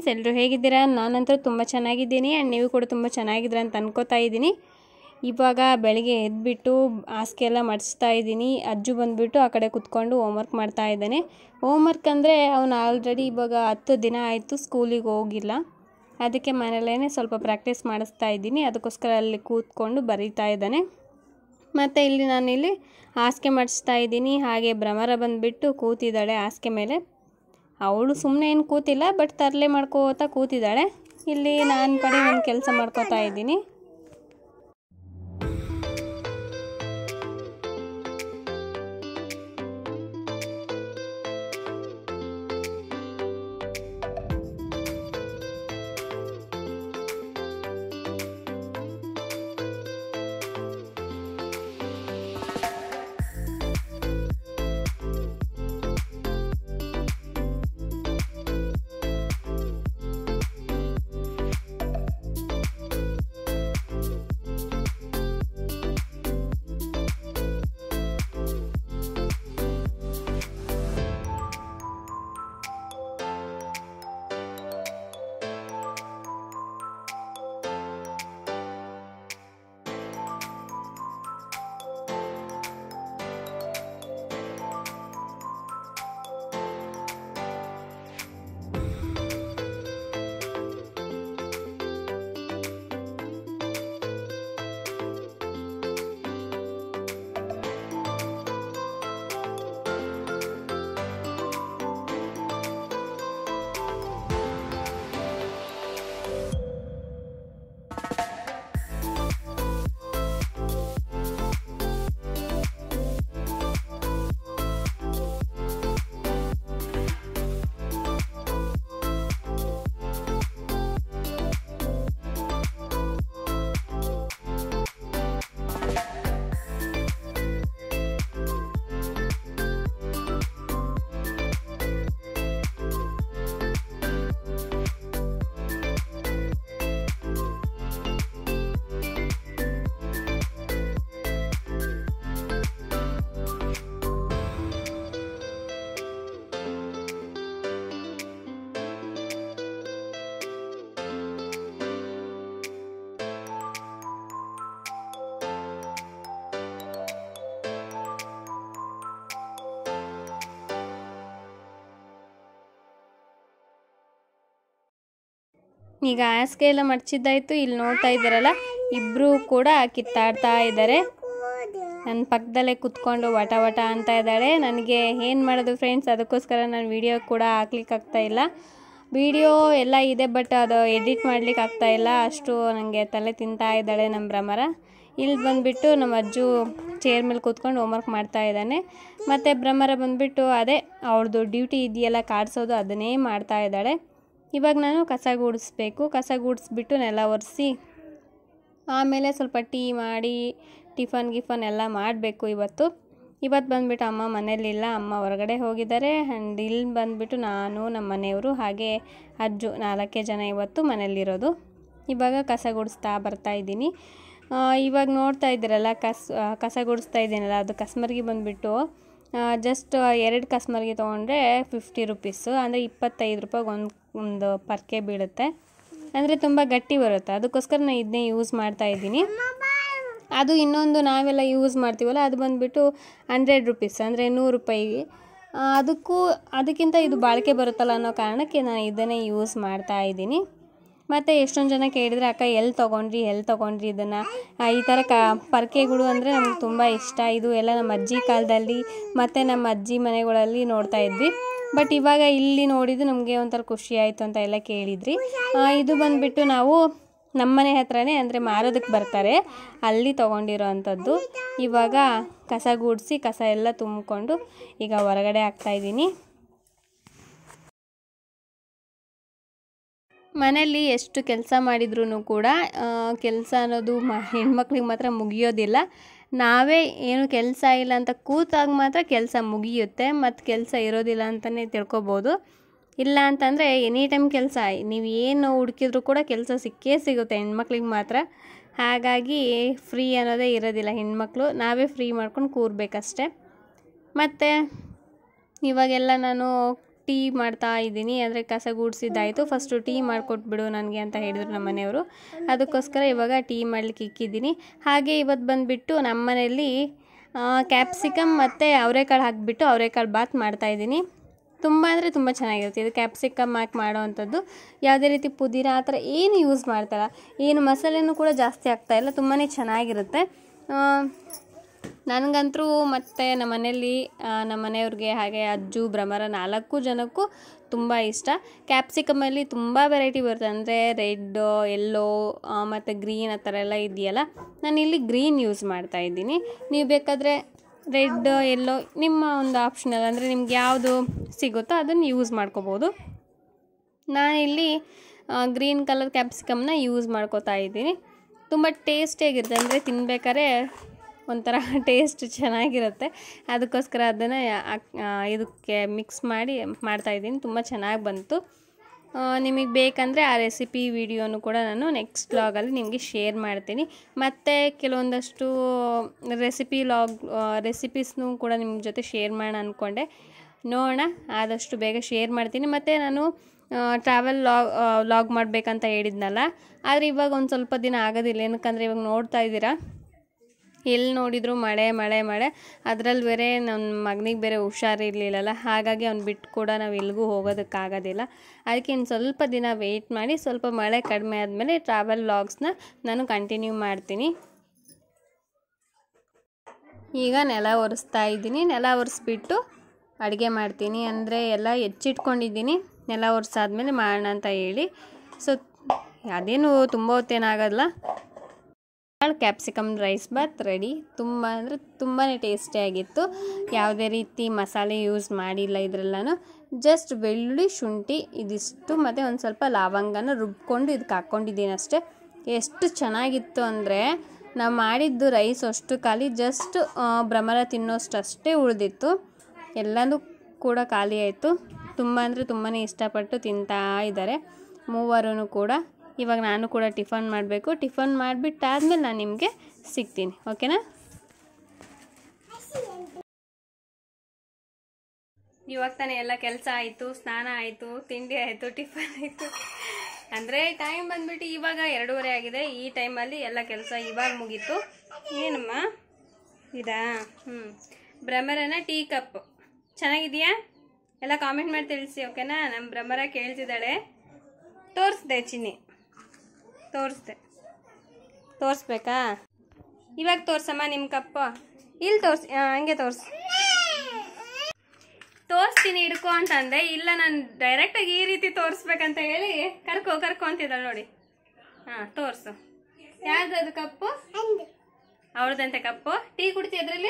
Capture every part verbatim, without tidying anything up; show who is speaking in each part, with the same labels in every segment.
Speaker 1: Friends, ಎಲ್ಲರೂ ಹೇಗಿದ್ದೀರಾ? ನಾನಂತೂ ತುಂಬ ಚೆನ್ನಾಗಿದ್ದೀನಿ ಆ್ಯಂಡ್ ನೀವು ಕೂಡ ತುಂಬ ಚೆನ್ನಾಗಿದ್ದೀರಾ ಅಂತ ಅನ್ಕೋತಾ ಇದ್ದೀನಿ. ಇವಾಗ ಬೆಳಿಗ್ಗೆ ಎದ್ದುಬಿಟ್ಟು ಹಾಸಿಗೆ ಎಲ್ಲ ಮಡಿಸ್ತಾ ಇದ್ದೀನಿ. ಅಜ್ಜು ಬಂದುಬಿಟ್ಟು ಆ ಕಡೆ ಕುತ್ಕೊಂಡು ಹೋಮ್ವರ್ಕ್ ಮಾಡ್ತಾ ಇದ್ದಾನೆ. ಹೋಮ್ವರ್ಕ್ ಅಂದರೆ ಅವನು ಆಲ್ರೆಡಿ ಇವಾಗ ಹತ್ತು ದಿನ ಆಯಿತು ಸ್ಕೂಲಿಗೆ ಹೋಗಿಲ್ಲ, ಅದಕ್ಕೆ ಮನೆಯಲ್ಲೇ ಸ್ವಲ್ಪ ಪ್ರಾಕ್ಟೀಸ್ ಮಾಡಿಸ್ತಾ ಇದ್ದೀನಿ. ಅದಕ್ಕೋಸ್ಕರ ಅಲ್ಲಿ ಕೂತ್ಕೊಂಡು ಬರೀತಾ ಇದ್ದಾನೆ. ಮತ್ತು ಇಲ್ಲಿ ನಾನಿಲ್ಲಿ ಹಾಸಿಗೆ ಮಡಿಸ್ತಾ ಇದ್ದೀನಿ. ಹಾಗೆ ಭ್ರಮರ ಬಂದುಬಿಟ್ಟು ಕೂತಿದ್ದಾಳೆ ಹಾಸಿಗೆ ಮೇಲೆ. ಅವಳು ಸುಮ್ಮನೆ ಏನು ಕೂತಿಲ್ಲ, ಬಟ್ ತರಲೆ ಮಾಡ್ಕೋತಾ ಕೂತಿದ್ದಾಳೆ. ಇಲ್ಲಿ ನಾನು ಕಡೆ ನನ್ನ ಕೆಲಸ ಮಾಡ್ಕೋತಾ ಇದ್ದೀನಿ. ಈಗ ಹಾಸಿಗೆ ಎಲ್ಲ ಮಡಚಿದ್ದಾಯಿತು. ಇಲ್ಲಿ ನೋಡ್ತಾ ಇದ್ದಾರಲ್ಲ, ಇಬ್ಬರು ಕೂಡ ಕಿತ್ತಾಡ್ತಾ ಇದ್ದಾರೆ. ನನ್ನ ಪಕ್ಕದಲ್ಲೇ ಕುತ್ಕೊಂಡು ವಟ ವಟ ಅಂತ ಇದ್ದಾಳೆ. ನನಗೆ ಏನು ಮಾಡೋದು ಫ್ರೆಂಡ್ಸ್, ಅದಕ್ಕೋಸ್ಕರ ನಾನು ವಿಡಿಯೋ ಕೂಡ ಹಾಕ್ಲಿಕ್ಕೆ ಆಗ್ತಾ ಇಲ್ಲ. ವಿಡಿಯೋ ಎಲ್ಲ ಇದೆ, ಬಟ್ ಅದು ಎಡಿಟ್ ಮಾಡ್ಲಿಕ್ಕೆ ಆಗ್ತಾ ಇಲ್ಲ, ಅಷ್ಟು ನನಗೆ ತಲೆ ತಿಂತಾ ಇದ್ದಾಳೆ ನಮ್ಮ ಭ್ರಮರ. ಇಲ್ಲಿ ಬಂದುಬಿಟ್ಟು ನಮ್ಮ ಅಜ್ಜು ಚೇರ್ ಮೇಲೆ ಕೂತ್ಕೊಂಡು ಹೋಮ್ವರ್ಕ್ ಮಾಡ್ತಾ ಇದ್ದಾನೆ. ಮತ್ತು ಭ್ರಮರ ಬಂದುಬಿಟ್ಟು ಅದೇ ಅವಳದು ಡ್ಯೂಟಿ ಇದೆಯಲ್ಲ ಕಾಡಿಸೋದು, ಅದನ್ನೇ ಮಾಡ್ತಾ ಇದ್ದಾಳೆ. ಇವಾಗ ನಾನು ಕಸ ಗುಡಿಸ್ಬೇಕು. ಕಸ ಗುಡಿಸ್ಬಿಟ್ಟು ನೆಲ ಒರೆಸಿ ಆಮೇಲೆ ಸ್ವಲ್ಪ ಟೀ ಮಾಡಿ ಟಿಫನ್ ಗಿಫನ್ ಎಲ್ಲ ಮಾಡಬೇಕು. ಇವತ್ತು ಇವತ್ತು ಬಂದುಬಿಟ್ಟು ಅಮ್ಮ ಮನೇಲಿಲ್ಲ, ಅಮ್ಮ ಹೊರಗಡೆ ಹೋಗಿದ್ದಾರೆ. ಆ್ಯಂಡ್ ಇಲ್ಲಿ ಬಂದುಬಿಟ್ಟು ನಾನು, ನಮ್ಮ ಮನೆಯವರು ಹಾಗೆ ಅಜ್ಜು ನಾಲ್ಕೇ ಜನ ಇವತ್ತು ಮನೇಲಿರೋದು. ಇವಾಗ ಕಸ ಗುಡಿಸ್ತಾ ಬರ್ತಾಯಿದ್ದೀನಿ. ಇವಾಗ ನೋಡ್ತಾ ಇದ್ದೀರಲ್ಲ, ಕಸ ಕಸ ಗುಡಿಸ್ತಾ ಇದ್ದೀನಲ್ಲ, ಅದು ಕಸ್ಮರ್ಗಿ ಬಂದುಬಿಟ್ಟು ಜಸ್ಟ್ ಎರಡು ಕಸ್ಮರ್ಗಿ ತೊಗೊಂಡ್ರೆ ಫಿಫ್ಟಿ ರುಪೀಸು, ಅಂದರೆ ಇಪ್ಪತ್ತೈದು ರೂಪಾಯಿಗೆ ಒಂದು ಒಂದು ಪರ್ಕೆ ಬೀಳುತ್ತೆ. ಅಂದರೆ ತುಂಬ ಗಟ್ಟಿ ಬರುತ್ತೆ, ಅದಕ್ಕೋಸ್ಕರ ನಾನು ಇದನ್ನೇ ಯೂಸ್ ಮಾಡ್ತಾಯಿದ್ದೀನಿ. ಅದು ಇನ್ನೊಂದು ನಾವೆಲ್ಲ ಯೂಸ್ ಮಾಡ್ತೀವಲ್ಲ, ಅದು ಬಂದುಬಿಟ್ಟು ಹಂಡ್ರೆಡ್ ರುಪೀಸ್, ಅಂದರೆ ನೂರು ರೂಪಾಯಿಗೆ. ಅದಕ್ಕೂ ಅದಕ್ಕಿಂತ ಇದು ಬಾಳಿಕೆ ಬರುತ್ತಲ್ಲ ಅನ್ನೋ ಕಾರಣಕ್ಕೆ ನಾನು ಇದನ್ನೇ ಯೂಸ್ ಮಾಡ್ತಾಯಿದ್ದೀನಿ. ಮತ್ತು ಎಷ್ಟೊಂದು ಜನ ಕೇಳಿದರೆ, ಅಕ್ಕ ಎಲ್ಲಿ ತೊಗೊಂಡ್ರಿ ಎಲ್ಲಿ ತೊಗೊಂಡ್ರಿ ಇದನ್ನು, ಈ ಥರ ಕ ಪರ್ಕೆಗಳು ಅಂದರೆ ನಮ್ಗೆ ತುಂಬ ಇಷ್ಟ. ಇದು ಎಲ್ಲ ನಮ್ಮ ಅಜ್ಜಿ ಕಾಲದಲ್ಲಿ ಮತ್ತು ನಮ್ಮ ಅಜ್ಜಿ ಮನೆಗಳಲ್ಲಿ ನೋಡ್ತಾ ಇದ್ವಿ, ಬಟ್ ಇವಾಗ ಇಲ್ಲಿ ನೋಡಿದ್ದು ನಮಗೆ ಒಂಥರ ಖುಷಿ ಆಯಿತು ಅಂತ ಎಲ್ಲ ಕೇಳಿದ್ರಿ. ಇದು ಬಂದುಬಿಟ್ಟು ನಾವು ನಮ್ಮನೆ ಹತ್ರನೇ, ಅಂದರೆ ಮಾರೋದಕ್ಕೆ ಬರ್ತಾರೆ, ಅಲ್ಲಿ ತೊಗೊಂಡಿರೋ ಅಂಥದ್ದು. ಇವಾಗ ಕಸ ಗುಡಿಸಿ ಕಸ ಎಲ್ಲ ತುಂಬಿಕೊಂಡು ಈಗ ಹೊರಗಡೆ ಹಾಕ್ತಾಯಿದ್ದೀನಿ. ಮನೆಯಲ್ಲಿ ಎಷ್ಟು ಕೆಲಸ ಮಾಡಿದ್ರೂ ಕೂಡ ಕೆಲಸ ಅನ್ನೋದು ಮ ಹೆಣ್ಮಕ್ಳಿಗೆ ಮಾತ್ರ ಮುಗಿಯೋದಿಲ್ಲ. ನಾವೇ ಏನು ಕೆಲಸ ಇಲ್ಲ ಅಂತ ಕೂತಾಗ ಮಾತ್ರ ಕೆಲಸ ಮುಗಿಯುತ್ತೆ, ಮತ್ತು ಕೆಲಸ ಇರೋದಿಲ್ಲ ಅಂತಲೇ ತಿಳ್ಕೊಬೋದು. ಇಲ್ಲ ಅಂತಂದರೆ ಎನಿ ಟೈಮ್ ಕೆಲಸ, ನೀವು ಏನು ಹುಡುಕಿದ್ರೂ ಕೂಡ ಕೆಲಸ ಸಿಕ್ಕೇ ಸಿಗುತ್ತೆ ಹೆಣ್ಮಕ್ಳಿಗೆ ಮಾತ್ರ. ಹಾಗಾಗಿ ಫ್ರೀ ಅನ್ನೋದೇ ಇರೋದಿಲ್ಲ ಹೆಣ್ಮಕ್ಳು, ನಾವೇ ಫ್ರೀ ಮಾಡ್ಕೊಂಡು ಕೂರಬೇಕಷ್ಟೆ. ಮತ್ತು ಇವಾಗೆಲ್ಲ ನಾನು ಟೀ ಮಾಡ್ತಾ ಇದ್ದೀನಿ. ಅಂದರೆ ಕಸ ಗುಡಿಸಿದ್ದಾಯಿತು, ಫಸ್ಟು ಟೀ ಮಾಡಿಕೊಟ್ಬಿಡು ನನಗೆ ಅಂತ ಹೇಳಿದರು ನಮ್ಮ ಮನೆಯವರು. ಅದಕ್ಕೋಸ್ಕರ ಇವಾಗ ಟೀ ಮಾಡಲಿಕ್ಕೆ ಇಕ್ಕಿದ್ದೀನಿ. ಹಾಗೆ ಇವತ್ತು ಬಂದುಬಿಟ್ಟು ನಮ್ಮ ಮನೆಯಲ್ಲಿ ಕ್ಯಾಪ್ಸಿಕಮ್ ಮತ್ತು ಅವರೆಕಾಳು ಹಾಕಿಬಿಟ್ಟು ಅವರೆಕಾಳು ಬಾತ್ ಮಾಡ್ತಾಯಿದ್ದೀನಿ. ತುಂಬ ಅಂದರೆ ತುಂಬ ಚೆನ್ನಾಗಿರುತ್ತೆ ಇದು. ಕ್ಯಾಪ್ಸಿಕಮ್ ಹಾಕಿ ಮಾಡೋ ಅಂಥದ್ದು, ಯಾವುದೇ ರೀತಿ ಪುದೀನ ಆ ಥರ ಏನು ಯೂಸ್ ಮಾಡ್ತಾರ, ಏನು ಮಸಾಲೆನೂ ಕೂಡ ಜಾಸ್ತಿ ಆಗ್ತಾಯಿಲ್ಲ, ತುಂಬಾ ಚೆನ್ನಾಗಿರುತ್ತೆ. ನನಗಂತರೂ ಮತ್ತು ನಮ್ಮ ಮನೆಯಲ್ಲಿ ನಮ್ಮ ಮನೆಯವ್ರಿಗೆ ಹಾಗೆ ಅಜ್ಜು ಭ್ರಮರ ನಾಲ್ಕು ಜನಕ್ಕೂ ತುಂಬ ಇಷ್ಟ. ಕ್ಯಾಪ್ಸಿಕಮಲ್ಲಿ ತುಂಬ ವೆರೈಟಿ ಬರುತ್ತೆ, ಅಂದರೆ ರೆಡ್, ಯೆಲ್ಲೋ ಮತ್ತು ಗ್ರೀನ್ ಆ ಥರ ಎಲ್ಲ ಇದೆಯಲ್ಲ. ನಾನು ಇಲ್ಲಿ ಗ್ರೀನ್ ಯೂಸ್ ಮಾಡ್ತಾಯಿದ್ದೀನಿ. ನೀವು ಬೇಕಾದರೆ ರೆಡ್, ಯೆಲ್ಲೋ ನಿಮ್ಮ ಒಂದು ಆಪ್ಷನಲ್, ಅಂದರೆ ನಿಮ್ಗೆ ಯಾವುದು ಸಿಗುತ್ತೋ ಅದನ್ನು ಯೂಸ್ ಮಾಡ್ಕೋಬೋದು. ನಾನಿಲ್ಲಿ ಗ್ರೀನ್ ಕಲರ್ ಕ್ಯಾಪ್ಸಿಕಮ್ನ ಯೂಸ್ ಮಾಡ್ಕೋತಾ ಇದ್ದೀನಿ. ತುಂಬ ಟೇಸ್ಟಿಯಾಗಿರುತ್ತೆ, ಅಂದರೆ ತಿನ್ಬೇಕಾದ್ರೆ ಒಂಥರ ಟೇಸ್ಟ್ ಚೆನ್ನಾಗಿರುತ್ತೆ. ಅದಕ್ಕೋಸ್ಕರ ಅದನ್ನು ಇದಕ್ಕೆ ಮಿಕ್ಸ್ ಮಾಡಿ ಮಾಡ್ತಾಯಿದ್ದೀನಿ. ತುಂಬ ಚೆನ್ನಾಗಿ ಬಂತು. ನಿಮಗೆ ಬೇಕಂದರೆ ಆ ರೆಸಿಪಿ ವಿಡಿಯೋನು ಕೂಡ ನಾನು ನೆಕ್ಸ್ಟ್ ವ್ಲಾಗಲ್ಲಿ ನಿಮಗೆ ಶೇರ್ ಮಾಡ್ತೀನಿ. ಮತ್ತು ಕೆಲವೊಂದಷ್ಟು ರೆಸಿಪಿ ಲಾಗ್ ರೆಸಿಪೀಸ್ನೂ ಕೂಡ ನಿಮ್ಮ ಜೊತೆ ಶೇರ್ ಮಾಡೋಣ ಅಂದ್ಕೊಂಡೆ. ನೋಡೋಣ, ಆದಷ್ಟು ಬೇಗ ಶೇರ್ ಮಾಡ್ತೀನಿ. ಮತ್ತು ನಾನು ಟ್ರಾವೆಲ್ ಲಾಗ್ ಲಾಗ್ ಮಾಡಬೇಕಂತ ಹೇಳಿದ್ನಲ್ಲ, ಆದರೆ ಇವಾಗ ಒಂದು ಸ್ವಲ್ಪ ದಿನ ಆಗೋದಿಲ್ಲ. ಏನಕ್ಕಂದರೆ ಇವಾಗ ನೋಡ್ತಾ ಇದ್ದೀರಾ, ಎಲ್ಲಿ ನೋಡಿದ್ರು ಮಳೆ ಮಳೆ ಮಳೆ. ಅದರಲ್ಲಿ ಬೇರೆ ನನ್ನ ಮಗನಿಗೆ ಬೇರೆ ಹುಷಾರಿರಲಿಲ್ಲಲ್ಲ, ಹಾಗಾಗಿ ಅವ್ನು ಬಿಟ್ಟು ಕೂಡ ನಾವು ಎಲ್ಲಿಗೂ ಹೋಗೋದಕ್ಕಾಗೋದಿಲ್ಲ. ಅದಕ್ಕೆ ಇನ್ನು ಸ್ವಲ್ಪ ದಿನ ವೆಯ್ಟ್ ಮಾಡಿ, ಸ್ವಲ್ಪ ಮಳೆ ಕಡಿಮೆ ಆದಮೇಲೆ ಟ್ರಾವೆಲ್ ವ್ಲಾಗ್ಸ್ನ ನಾನು ಕಂಟಿನ್ಯೂ ಮಾಡ್ತೀನಿ. ಈಗ ನೆಲ ಒರೆಸ್ತಾ ಇದ್ದೀನಿ. ನೆಲ ಒರೆಸ್ಬಿಟ್ಟು ಅಡುಗೆ ಮಾಡ್ತೀನಿ. ಅಂದರೆ ಎಲ್ಲ ಹೆಚ್ಚಿಟ್ಕೊಂಡಿದ್ದೀನಿ, ನೆಲ ಒರೆಸಾದ್ಮೇಲೆ ಮಾಡೋಣ ಅಂತ ಹೇಳಿ. ಸೊ ಅದೇನು ತುಂಬ ಹೊತ್ತೇನಾಗಲ್ಲ. Capsicum rice bath ready. ತುಂಬ ಅಂದರೆ ತುಂಬಾ ಟೇಸ್ಟಿಯಾಗಿತ್ತು. ಯಾವುದೇ ರೀತಿ ಮಸಾಲೆ ಯೂಸ್ ಮಾಡಿಲ್ಲ ಇದರಲ್ಲೂ. ಜಸ್ಟ್ ಬೆಳ್ಳುಳ್ಳಿ, ಶುಂಠಿ ಇದಿಷ್ಟು ಮತ್ತು ಒಂದು ಸ್ವಲ್ಪ ಲವಂಗನ ರುಬ್ಕೊಂಡು ಇದಕ್ಕೆ ಹಾಕ್ಕೊಂಡಿದ್ದೀನಿ ಅಷ್ಟೇ. ಎಷ್ಟು ಚೆನ್ನಾಗಿತ್ತು ಅಂದರೆ, ನಾವು ಮಾಡಿದ್ದು ರೈಸ್ ಅಷ್ಟು ಖಾಲಿ, ಜಸ್ಟ್ ಭ್ರಮರ ತಿನ್ನೋಷ್ಟು ಅಷ್ಟೇ ಉಳಿದಿತ್ತು. ಎಲ್ಲನೂ ಕೂಡ ಖಾಲಿ ಆಯಿತು. ತುಂಬ ಅಂದರೆ ತುಂಬಾ ಇಷ್ಟಪಟ್ಟು ತಿಂತಾ ಇದ್ದಾರೆ ಮೂವರೂ ಕೂಡ. ಇವಾಗ ನಾನು ಕೂಡ ಟಿಫನ್ ಮಾಡಬೇಕು. ಟಿಫನ್ ಮಾಡಿಬಿಟ್ಟಾದ್ಮೇಲೆ ನಾನು ನಿಮಗೆ ಸಿಗ್ತೀನಿ, ಓಕೆನಾ? ಇವಾಗ ತಾನೇ ಎಲ್ಲ ಕೆಲಸ ಆಯಿತು, ಸ್ನಾನ ಆಯಿತು, ತಿಂಡಿ ಆಯಿತು, ಟಿಫನ್ ಆಯಿತು. ಅಂದರೆ ಟೈಮ್ ಬಂದುಬಿಟ್ಟು ಇವಾಗ ಎರಡೂವರೆ ಆಗಿದೆ. ಈ ಟೈಮಲ್ಲಿ ಎಲ್ಲ ಕೆಲಸ ಇವಾಗ ಮುಗೀತು. ಏನಮ್ಮ ಇದಾ? ಹ್ಞೂ, ಭ್ರಮರನ ಟೀ ಕಪ್ ಚೆನ್ನಾಗಿದೆಯಾ? ಎಲ್ಲ ಕಾಮೆಂಟ್ ಮಾಡಿ ತಿಳಿಸಿ, ಓಕೆನಾ? ನಮ್ಮ ಭ್ರಮರ ಕೇಳ್ತಿದ್ದಾಳೆ. ತೋರಿಸ್ದೆ ಚಿನ್ನಿ, ತೋರಿಸ್ದೆ. ತೋರಿಸ್ಬೇಕಾ? ಇವಾಗ ತೋರ್ಸಮ್ಮ ನಿಮ್ಮ ಕಪ್ಪು. ಇಲ್ಲಿ ತೋರಿಸಿ, ಹಂಗೆ ತೋರಿಸಿ. ತೋರಿಸ್ತೀನಿ ಹಿಡ್ಕೊ ಅಂತಂದೆ. ಇಲ್ಲ, ನಾನು ಡೈರೆಕ್ಟಾಗಿ ಈ ರೀತಿ ತೋರಿಸ್ಬೇಕಂತ ಹೇಳಿ ಕರ್ಕೊ ಕರ್ಕೊ ಅಂತಿದ್ದಾಳೆ ನೋಡಿ. ಹಾಂ, ತೋರಿಸು. ಯಾವ್ದು ಕಪ್ಪು? ಅವ್ರದಂತೆ ಕಪ್ಪು. ಟೀ ಕುಡಿತಿ ಅದರಲ್ಲಿ?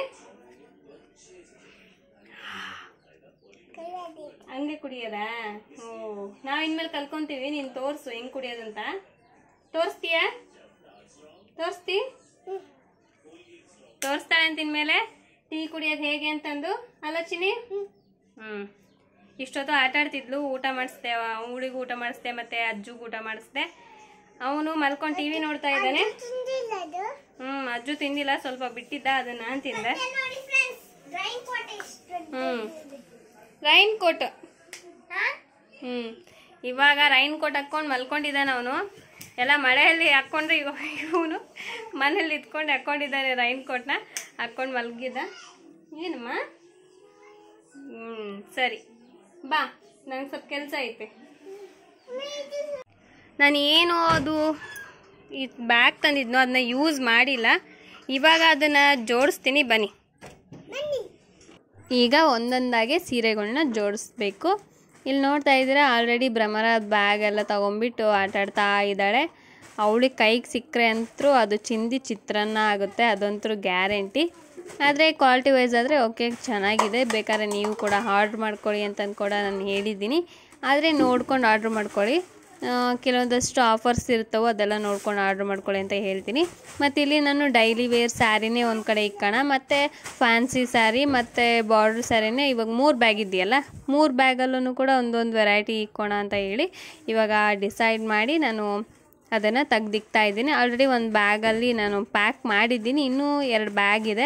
Speaker 1: ಹಂಗೆ ಕುಡಿಯೋದಾ? ಓ, ನಾವು ಇನ್ಮೇಲೆ ಕಲ್ಕೊಂತೀವಿ. ನೀನು ತೋರಿಸು ಹೆಂಗೆ ಕುಡಿಯೋದಂತ. ತೋರಿಸ್ತೀಯಾ? ತೋರಿಸ್ತಿ? ತೋರಿಸ್ತಾಳೆ ಅಂತ ಇನ್ಮೇಲೆ ಟೀ ಕುಡಿಯೋದು ಹೇಗೆ ಅಂತಂದು. ಅಲ್ಲ ಚಿನ್ನಿ? ಹ್ಞೂ, ಇಷ್ಟೊತ್ತು ಆಟ ಆಡ್ತಿದ್ಲು. ಊಟ ಮಾಡಿಸ್ದೆ, ಅವಳಿಗೂ ಊಟ ಮಾಡಿಸ್ದೆ, ಮತ್ತು ಅಜ್ಜುಗೂ ಊಟ ಮಾಡಿಸ್ದೆ. ಅವನು ಮಲ್ಕೊಂಡು ಟಿ ವಿ ನೋಡ್ತಾ ಇದ್ದಾನೆ. ಹ್ಞೂ, ಅಜ್ಜು ತಿಂದಿಲ್ಲ, ಸ್ವಲ್ಪ ಬಿಟ್ಟಿದ್ದ, ಅದನ್ನು ನಾನು ತಿಂದೆ. ಹ್ಞೂ, ರೈನ್ ಕೋಟ್. ಹ್ಞೂ, ಇವಾಗ ರೈನ್ ಕೋಟ್ ಹಾಕ್ಕೊಂಡು ಮಲ್ಕೊಂಡಿದ್ದಾನೆ ಅವನು. ಎಲ್ಲ ಮಳೆಯಲ್ಲಿ ಹಾಕ್ಕೊಂಡ್ರೆ ಇವನು ಮನೇಲಿ ಇಟ್ಕೊಂಡು ಹಾಕ್ಕೊಂಡಿದ್ದಾನೆ ರೈನ್ ಕೋಟ್ನ. ಹಾಕ್ಕೊಂಡು ಮಲಗಿದ್ದ. ಏನಮ್ಮ? ಹ್ಞೂ, ಸರಿ ಬಾ, ನನಗೆ ಸ್ವಲ್ಪ ಕೆಲಸ ಐತೆ. ನಾನು ಏನು ಅದು ಈ ಬ್ಯಾಗ್ ತಂದಿದ್ನೋ ಅದನ್ನ ಯೂಸ್ ಮಾಡಿಲ್ಲ. ಇವಾಗ ಅದನ್ನು ಜೋಡಿಸ್ತೀನಿ, ಬನ್ನಿ. ಈಗ ಒಂದೊಂದಾಗೆ ಸೀರೆಗಳನ್ನ ಜೋಡಿಸ್ಬೇಕು. ಇಲ್ಲಿ ನೋಡ್ತಾ ಇದ್ದೀರಾ, ಆಲ್ರೆಡಿ ಭ್ರಮರ ಬ್ಯಾಗ್ ಎಲ್ಲ ತೊಗೊಂಬಿಟ್ಟು ಆಟಾಡ್ತಾ ಇದ್ದಾಳೆ. ಅವಳಿಗೆ ಕೈಗೆ ಸಿಕ್ಕರೆ ಅಂತೂ ಅದು ಚಿಂದಿ ಚಿತ್ರಾನ್ನ ಆಗುತ್ತೆ, ಅದಂತೂ ಗ್ಯಾರಂಟಿ. ಆದರೆ ಕ್ವಾಲಿಟಿ ವೈಸ್ ಆದರೆ ಓಕೆ, ಚೆನ್ನಾಗಿದೆ. ಬೇಕಾದ್ರೆ ನೀವು ಕೂಡ ಆರ್ಡ್ರ್ ಮಾಡ್ಕೊಳ್ಳಿ ಅಂತಂದು ಕೂಡ ನಾನು ಹೇಳಿದ್ದೀನಿ. ಆದರೆ ನೋಡ್ಕೊಂಡು ಆರ್ಡ್ರ್ ಮಾಡ್ಕೊಳ್ಳಿ. ಕೆಲವೊಂದಷ್ಟು ಆಫರ್ಸ್ ಇರ್ತವೆ, ಅದೆಲ್ಲ ನೋಡ್ಕೊಂಡು ಆರ್ಡ್ರ್ ಮಾಡ್ಕೊಳ್ಳಿ ಅಂತ ಹೇಳ್ತೀನಿ. ಮತ್ತು ಇಲ್ಲಿ ನಾನು ಡೈಲಿ ವೇರ್ ಸ್ಯಾರಿನೇ ಒಂದು ಕಡೆ ಇಕ್ಕೋಣ, ಮತ್ತು ಫ್ಯಾನ್ಸಿ ಸ್ಯಾರಿ ಮತ್ತು ಬಾರ್ಡ್ರ್ ಸ್ಯಾರಿನೇ ಇವಾಗ ಮೂರು ಬ್ಯಾಗ್ ಇದೆಯಲ್ಲ, ಮೂರು ಬ್ಯಾಗಲ್ಲೂ ಕೂಡ ಒಂದೊಂದು ವೆರೈಟಿ ಇಕ್ಕೋಣ ಅಂತ ಹೇಳಿ ಇವಾಗ ಡಿಸೈಡ್ ಮಾಡಿ ನಾನು ಅದನ್ನು ತೆಗ್ದಿಕ್ತಾ ಇದ್ದೀನಿ. ಆಲ್ರೆಡಿ ಒಂದು ಬ್ಯಾಗಲ್ಲಿ ನಾನು ಪ್ಯಾಕ್ ಮಾಡಿದ್ದೀನಿ, ಇನ್ನೂ ಎರಡು ಬ್ಯಾಗ್ ಇದೆ.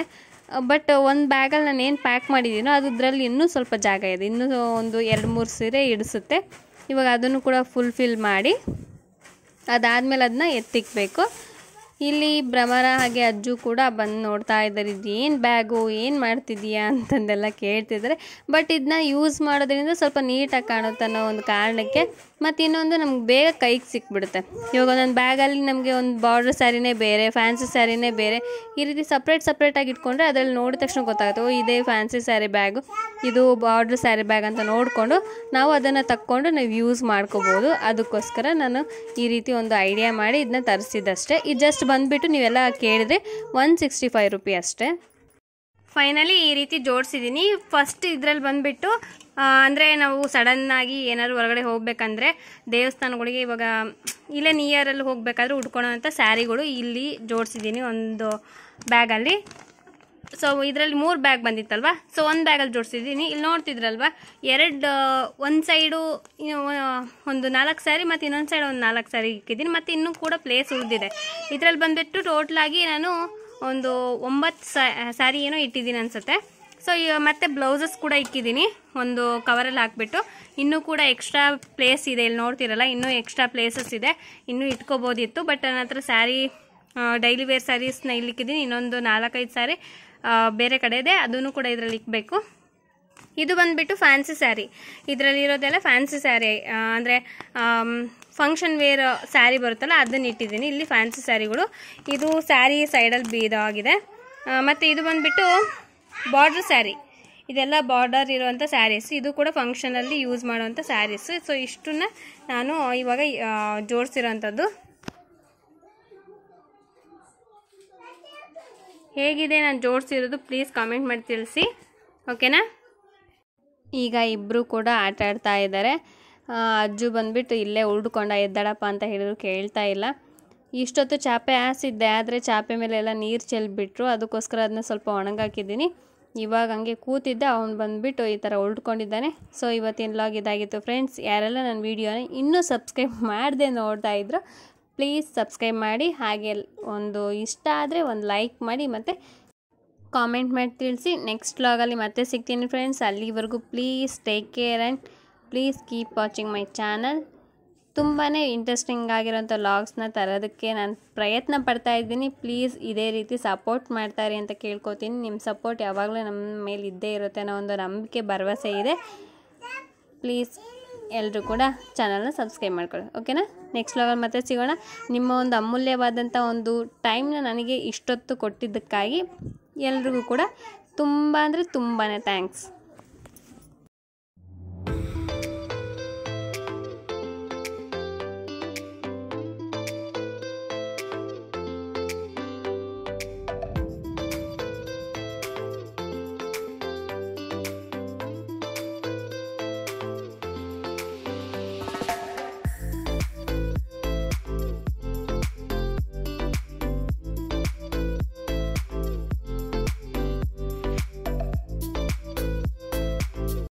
Speaker 1: ಬಟ್ ಒಂದು ಬ್ಯಾಗಲ್ಲಿ ನಾನು ಏನು ಪ್ಯಾಕ್ ಮಾಡಿದ್ದೀನೋ ಅದರಲ್ಲಿ ಇನ್ನೂ ಸ್ವಲ್ಪ ಜಾಗ ಇದೆ, ಇನ್ನೂ ಒಂದು ಎರಡು ಮೂರು ಸೀರೆ ಇಡಿಸುತ್ತೆ. ಇವಾಗ ಅದನ್ನು ಕೂಡ ಫುಲ್ಫಿಲ್ ಮಾಡಿ ಅದಾದಮೇಲೆ ಅದನ್ನ ಎತ್ತಿಕ್ಬೇಕು. ಇಲ್ಲಿ ಭ್ರಮರ ಹಾಗೆ ಅಜ್ಜು ಕೂಡ ಬಂದು ನೋಡ್ತಾ ಇದ್ದಾರೆ, ಇದು ಏನು ಬ್ಯಾಗು, ಏನು ಮಾಡ್ತಿದ್ದೀಯಾ ಅಂತಂದೆಲ್ಲ ಕೇಳ್ತಿದ್ದಾರೆ. ಬಟ್ ಇದನ್ನ ಯೂಸ್ ಮಾಡೋದ್ರಿಂದ ಸ್ವಲ್ಪ ನೀಟಾಗಿ ಕಾಣುತ್ತೆ ಅನ್ನೋ ಒಂದು ಕಾರಣಕ್ಕೆ. ಮತ್ತು ಇನ್ನೊಂದು ನಮ್ಗೆ ಬೇಗ ಕೈಗೆ ಸಿಕ್ಬಿಡುತ್ತೆ. ಇವಾಗ ಒಂದೊಂದು ಬ್ಯಾಗಲ್ಲಿ ನಮಗೆ ಒಂದು ಬಾರ್ಡ್ರ್ ಸ್ಯಾರಿನೇ ಬೇರೆ, ಫ್ಯಾನ್ಸಿ ಸ್ಯಾರಿನೇ ಬೇರೆ, ಈ ರೀತಿ ಸಪ್ರೇಟ್ ಸಪ್ರೇಟಾಗಿ ಇಟ್ಕೊಂಡ್ರೆ ಅದರಲ್ಲಿ ನೋಡಿದ ತಕ್ಷಣ ಗೊತ್ತಾಗುತ್ತೆ, ಓ ಇದೇ ಫ್ಯಾನ್ಸಿ ಸ್ಯಾರಿ ಬ್ಯಾಗು, ಇದು ಬಾರ್ಡ್ರ್ ಸ್ಯಾರಿ ಬ್ಯಾಗ್ ಅಂತ ನೋಡಿಕೊಂಡು ನಾವು ಅದನ್ನು ತಕ್ಕೊಂಡು ನಾವು ಯೂಸ್ ಮಾಡ್ಕೋಬೋದು. ಅದಕ್ಕೋಸ್ಕರ ನಾನು ಈ ರೀತಿ ಒಂದು ಐಡಿಯಾ ಮಾಡಿ ಇದನ್ನ ತರಿಸಿದ್ದಷ್ಟೇ. ಇದು ಜಸ್ಟ್ ಬಂದುಬಿಟ್ಟು ನೀವೆಲ್ಲ ಕೇಳಿದ್ರೆ ಒನ್ ಸಿಕ್ಸ್ಟಿ ಫೈವ್ ರುಪಿ ಅಷ್ಟೇ. ಫೈನಲಿ ಈ ರೀತಿ ಜೋಡಿಸಿದ್ದೀನಿ. ಫಸ್ಟ್ ಇದರಲ್ಲಿ ಬಂದುಬಿಟ್ಟು ಅಂದರೆ ನಾವು ಸಡನ್ನಾಗಿ ಏನಾದ್ರು ಹೊರಗಡೆ ಹೋಗಬೇಕಂದ್ರೆ ದೇವಸ್ಥಾನಗಳಿಗೆ ಇವಾಗ ಇಲ್ಲೇ ನಿಯರಲ್ಲಿ ಹೋಗಬೇಕಾದ್ರೆ ಉಟ್ಕೊಳ್ಳೋಂಥ ಸ್ಯಾರಿಗಳು ಇಲ್ಲಿ ಜೋಡಿಸಿದ್ದೀನಿ ಒಂದು ಬ್ಯಾಗಲ್ಲಿ. ಸೊ ಇದರಲ್ಲಿ ಮೂರು ಬ್ಯಾಗ್ ಬಂದಿತ್ತಲ್ವ, ಸೊ ಒಂದು ಬ್ಯಾಗಲ್ಲಿ ಜೋಡಿಸಿದ್ದೀನಿ. ಇಲ್ಲಿ ನೋಡ್ತಿದ್ರಲ್ವ, ಎರಡು ಒಂದು ಸೈಡು ಒಂದು ನಾಲ್ಕು ಸ್ಯಾರಿ ಮತ್ತು ಇನ್ನೊಂದು ಸೈಡ್ ಒಂದು ನಾಲ್ಕು ಸ್ಯಾರಿ ಇಕ್ಕಿದ್ದೀನಿ. ಮತ್ತು ಇನ್ನೂ ಕೂಡ ಪ್ಲೇಸ್ ಉಳಿದಿದೆ. ಇದರಲ್ಲಿ ಬಂದುಬಿಟ್ಟು ಟೋಟ್ಲಾಗಿ ನಾನು ಒಂದು ಒಂಬತ್ತು ಸ್ಯಾರಿ ಏನೋ ಇಟ್ಟಿದ್ದೀನಿ ಅನಿಸುತ್ತೆ. ಸೊ ಮತ್ತು ಬ್ಲೌಸಸ್ ಕೂಡ ಇಕ್ಕಿದ್ದೀನಿ ಒಂದು ಕವರಲ್ಲಿ ಹಾಕ್ಬಿಟ್ಟು. ಇನ್ನೂ ಕೂಡ ಎಕ್ಸ್ಟ್ರಾ ಪ್ಲೇಸ್ ಇದೆ, ಇಲ್ಲಿ ನೋಡ್ತಿರಲ್ಲ ಇನ್ನೂ ಎಕ್ಸ್ಟ್ರಾ ಪ್ಲೇಸಸ್ ಇದೆ, ಇನ್ನೂ ಇಟ್ಕೋಬೋದಿತ್ತು. ಬಟ್ ನನ್ನ ಹತ್ರ ಸ್ಯಾರಿ ಡೈಲಿ ವೇರ್ ಸ್ಯಾರೀಸ್ನ ಇಲ್ಲಿ ಇಕ್ಕಿದ್ದೀನಿ. ಇನ್ನೊಂದು ನಾಲ್ಕೈದು ಸ್ಯಾರಿ ಬೇರೆ ಕಡೆ ಇದೆ, ಅದನ್ನು ಕೂಡ ಇದರಲ್ಲಿ ಇಕ್ಬೇಕು. ಇದು ಬಂದುಬಿಟ್ಟು ಫ್ಯಾನ್ಸಿ ಸ್ಯಾರಿ, ಇದರಲ್ಲಿರೋದೆಲ್ಲ ಫ್ಯಾನ್ಸಿ ಸ್ಯಾರಿ ಅಂದರೆ ಫಂಕ್ಷನ್ ವೇರ್ ಸ್ಯಾರಿ ಬರುತ್ತಲ್ಲ ಅದನ್ನು ಇಟ್ಟಿದ್ದೀನಿ. ಇಲ್ಲಿ ಫ್ಯಾನ್ಸಿ ಸ್ಯಾರಿಗಳು, ಇದು ಸ್ಯಾರಿ ಸೈಡಲ್ಲಿ ಬೀದಾಗಿದೆ. ಮತ್ತು ಇದು ಬಂದುಬಿಟ್ಟು ಬಾರ್ಡ್ರ್ ಸ್ಯಾರಿ, ಇದೆಲ್ಲ ಬಾರ್ಡರ್ ಇರುವಂಥ ಸ್ಯಾರೀಸ್, ಇದು ಕೂಡ ಫಂಕ್ಷನಲ್ಲಿ ಯೂಸ್ ಮಾಡುವಂಥ ಸ್ಯಾರೀಸು. ಸೊ ಇಷ್ಟನ್ನ ನಾನು ಇವಾಗ ಜೋಡಿಸಿರೋಂಥದ್ದು. ಹೇಗಿದೆ ನಾನು ಜೋಡಿಸಿರೋದು ಪ್ಲೀಸ್ ಕಾಮೆಂಟ್ ಮಾಡಿ ತಿಳಿಸಿ, ಓಕೆನಾ. ಈಗ ಇಬ್ಬರು ಕೂಡ ಆಟ ಆಡ್ತಾ ಇದ್ದಾರೆ. ಅಜ್ಜು ಬಂದುಬಿಟ್ಟು ಇಲ್ಲೇ ಉಳ್ಕೊಂಡ, ಎದ್ದಾಡಪ್ಪ ಅಂತ ಹೇಳಿದ್ರು ಕೇಳ್ತಾ ಇಲ್ಲ. ಇಷ್ಟೊತ್ತು ಚಾಪೆ ಹಾಸಿದ್ದೆ, ಆದರೆ ಚಾಪೆ ಮೇಲೆಲ್ಲ ನೀರು ಚೆಲ್ಬಿಟ್ರು, ಅದಕ್ಕೋಸ್ಕರ ಅದನ್ನ ಸ್ವಲ್ಪ ಒಣಗಾಕಿದ್ದೀನಿ. ಇವಾಗ ಹಂಗೆ ಕೂತಿದ್ದೆ, ಅವ್ನು ಬಂದುಬಿಟ್ಟು ಈ ಥರ ಉಳ್ಕೊಂಡಿದ್ದಾನೆ. ಸೊ ಇವತ್ತಿನ ವ್ಲಾಗ್ ಇದಾಗಿತ್ತು ಫ್ರೆಂಡ್ಸ್. ಯಾರೆಲ್ಲ ನನ್ನ ವೀಡಿಯೋನ ಇನ್ನೂ ಸಬ್ಸ್ಕ್ರೈಬ್ ಮಾಡದೆ ನೋಡ್ತಾ ಇದ್ರು ಪ್ಲೀಸ್ ಸಬ್ಸ್ಕ್ರೈಬ್ ಮಾಡಿ. ಹಾಗೆ ಒಂದು ಇಷ್ಟ ಆದರೆ ಒಂದು ಲೈಕ್ ಮಾಡಿ ಮತ್ತು ಕಾಮೆಂಟ್ ಮಾಡಿ ತಿಳಿಸಿ. ನೆಕ್ಸ್ಟ್ ವ್ಲಾಗಲ್ಲಿ ಮತ್ತೆ ಸಿಗ್ತೀನಿ ಫ್ರೆಂಡ್ಸ್. ಅಲ್ಲಿವರೆಗೂ please take care and please keep watching my channel. ತುಂಬಾ ಇಂಟ್ರೆಸ್ಟಿಂಗ್ ಆಗಿರೋಂಥ ವ್ಲಾಗ್ಸ್ನ ತರೋದಕ್ಕೆ ನಾನು ಪ್ರಯತ್ನ ಪಡ್ತಾ ಇದ್ದೀನಿ. ಪ್ಲೀಸ್ ಇದೇ ರೀತಿ ಸಪೋರ್ಟ್ ಮಾಡ್ತಾರೆ ಅಂತ ಕೇಳ್ಕೊತೀನಿ. ನಿಮ್ಮ ಸಪೋರ್ಟ್ ಯಾವಾಗಲೂ ನಮ್ಮ ಮೇಲೆ ಇದ್ದೇ ಇರುತ್ತೆ ಅನ್ನೋ ಒಂದು ನಂಬಿಕೆ ಭರವಸೆ ಇದೆ. ಪ್ಲೀಸ್ ಎಲ್ಲರೂ ಕೂಡ ಚಾನಲ್ನ ಸಬ್ಸ್ಕ್ರೈಬ್ ಮಾಡ್ಕೊಳ್ಳಿ, ಓಕೆನಾ. ನೆಕ್ಸ್ಟ್ ವ್ಲಾಗಲ್ಲಿ ಮತ್ತೆ ಸಿಗೋಣ. ನಿಮ್ಮ ಒಂದು ಅಮೂಲ್ಯವಾದಂಥ ಒಂದು ಟೈಮ್ನ ನನಗೆ ಇಷ್ಟೊತ್ತು ಕೊಟ್ಟಿದ್ದಕ್ಕಾಗಿ ಎಲ್ರಿಗೂ ಕೂಡ ತುಂಬ ಅಂದರೆ ತುಂಬಾ ಥ್ಯಾಂಕ್ಸ್.